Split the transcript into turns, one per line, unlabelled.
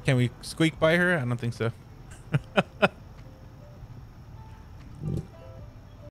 Can we squeak by her? I don't think so.